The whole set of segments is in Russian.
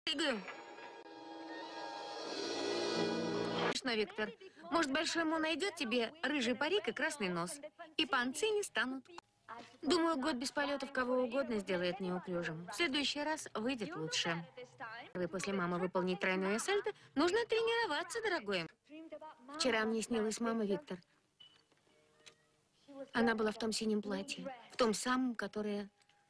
Прыгаю. Смешно, Виктор. Может, Большой Му найдет тебе рыжий парик и красный нос. И панцини станут. Думаю, год без полетов кого угодно сделает неуклюжим. В следующий раз выйдет лучше. Вы после мамы выполнить тройное сальто, нужно тренироваться, дорогой. Вчера мне снилась мама, Виктор. Она была в том синем платье, в том самом, которое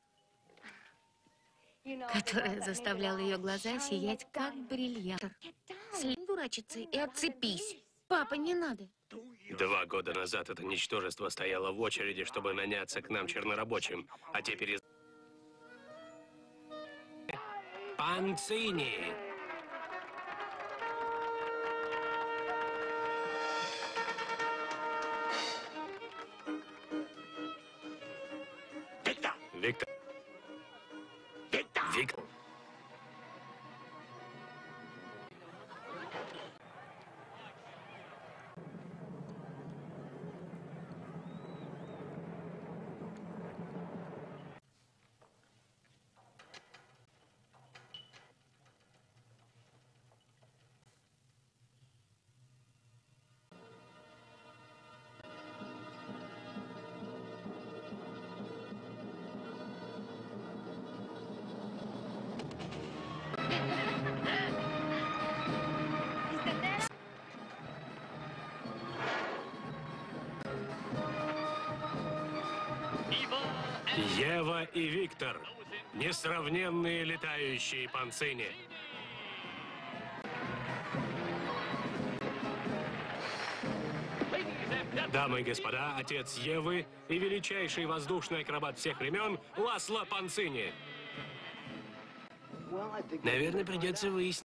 заставляло ее глаза сиять, как бриллиант. Слезь, дурачиться и отцепись. Папа, не надо. 2 года назад это ничтожество стояло в очереди, чтобы наняться к нам чернорабочим, а теперь... Панцини! Виктор! Виктор! Ева и Виктор. Несравненные летающие панцини. Дамы и господа, отец Евы и величайший воздушный акробат всех времен Ласло Панцини. Наверное, придется выяснить.